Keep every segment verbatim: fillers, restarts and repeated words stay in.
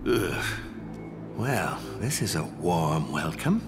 Ugh. Well, this is a warm welcome.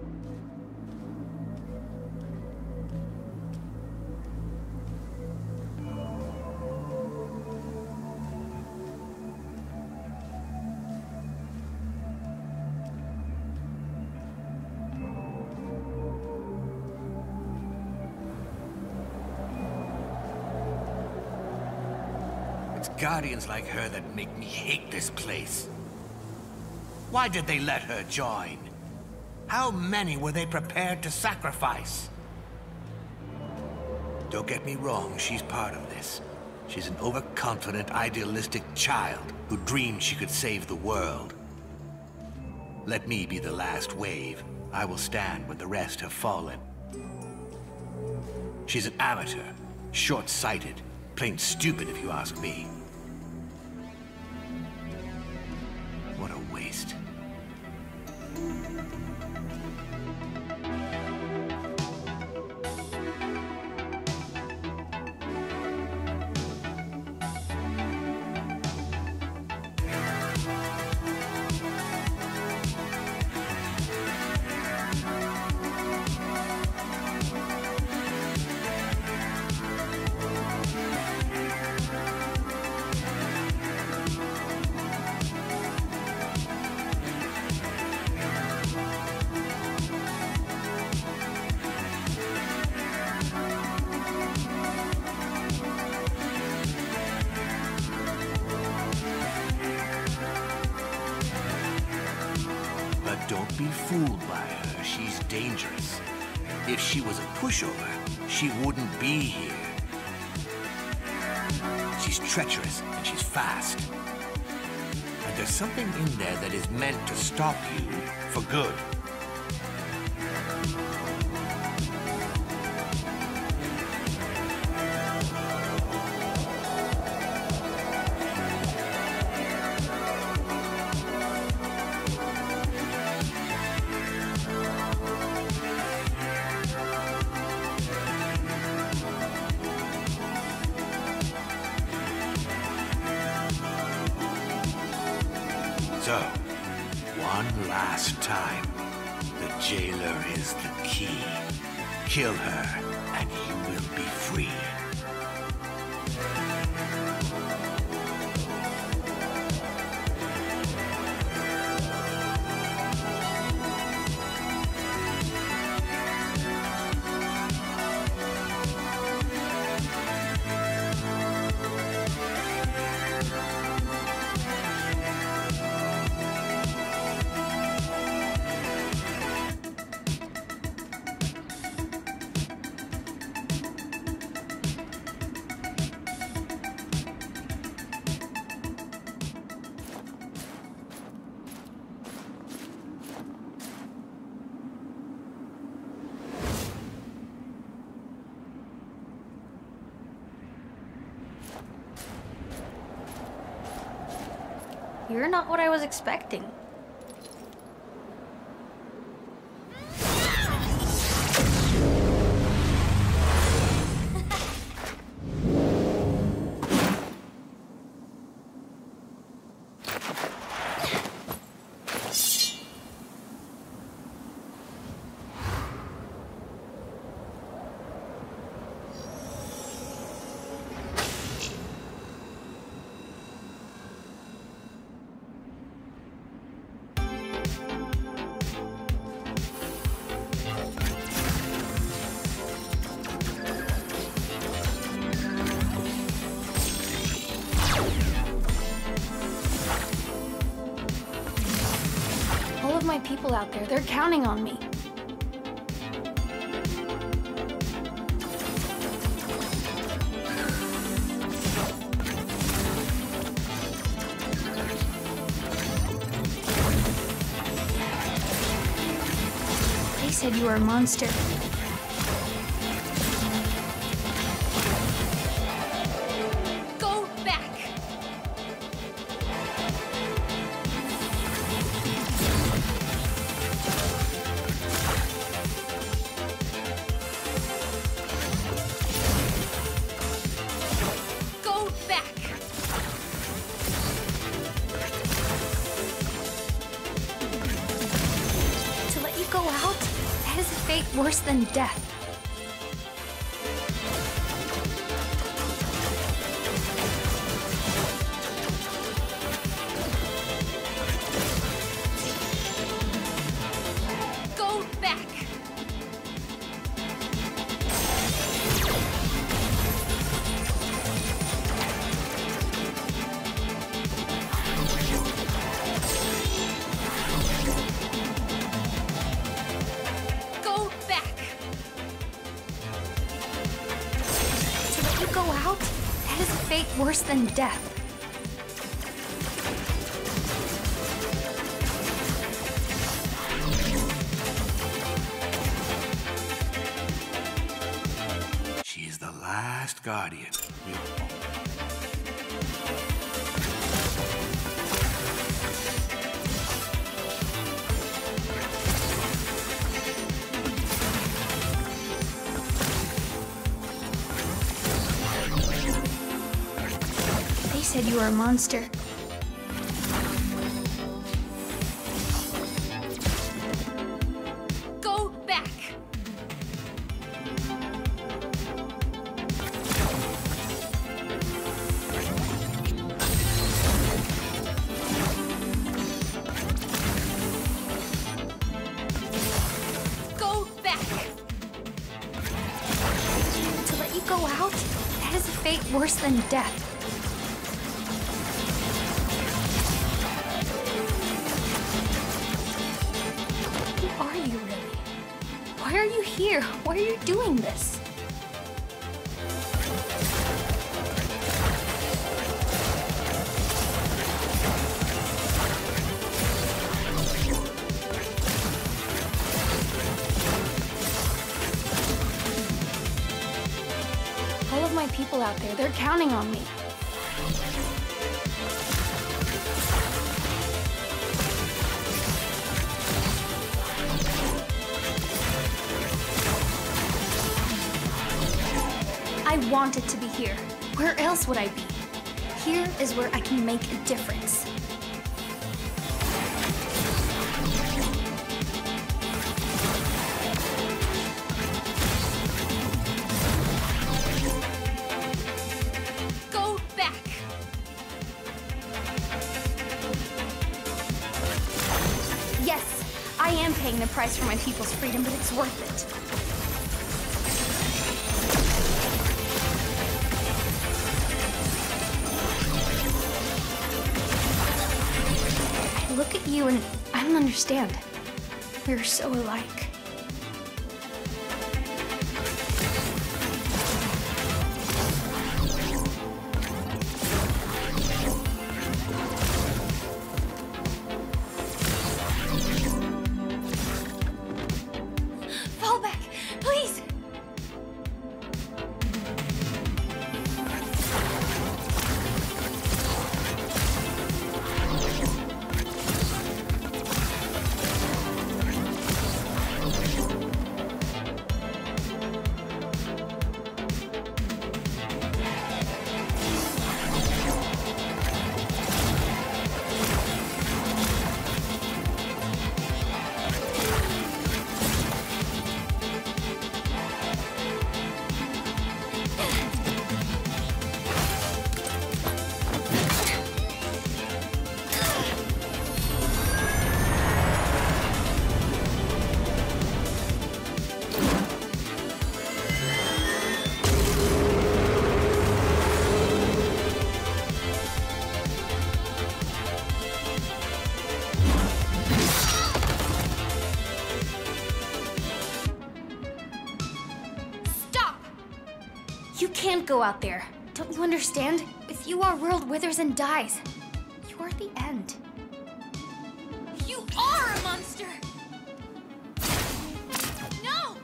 It's guardians like her that make me hate this place. Why did they let her join? How many were they prepared to sacrifice? Don't get me wrong, she's part of this. She's an overconfident, idealistic child who dreamed she could save the world. Let me be the last wave. I will stand when the rest have fallen. She's an amateur, short-sighted, plain stupid if you ask me. What a waste. Don't be fooled by her. She's dangerous. If she was a pushover, she wouldn't be here. She's treacherous and she's fast. And there's something in there that is meant to stop you for good. So, one last time, the jailer is the key. Kill her, and you will be free. You're not what I was expecting. All of my people out there, they're counting on me. They said you were a monster. Go back! Go back! worse than death. Go back! Go back! To let you go out, that is a fate worse than death. She is the last guardian. You They said you were a monster. Go back! Go back! To let you go out, that is a fate worse than death. Who are you really? Why are you here? Why are you doing this? All of my people out there, they're counting on me. I wanted to be here. Where else would I be? Here is where I can make a difference. Go back! Yes, I am paying the price for my people's freedom, but it's worth it. I look at you and I don't understand. We're so alike. Fall back, please! You can't go out there. Don't you understand? If you our world withers and dies, you are the end. You are a monster! No!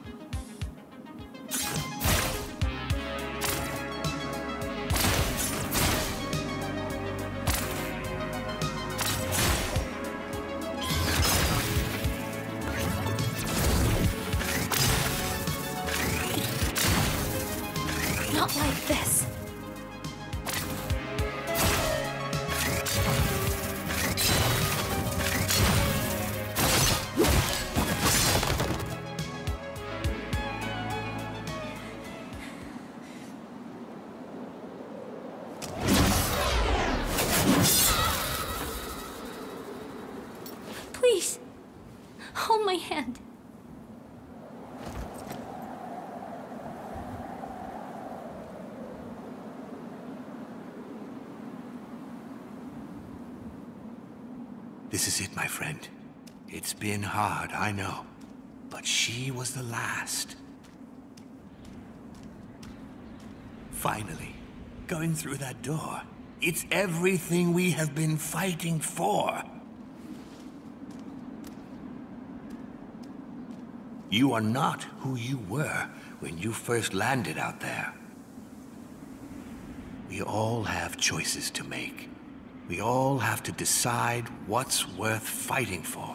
Not like this. Please, hold my hand. This is it, my friend. It's been hard, I know. But she was the last. Finally, going through that door. It's everything we have been fighting for. You are not who you were when you first landed out there. We all have choices to make. We all have to decide what's worth fighting for.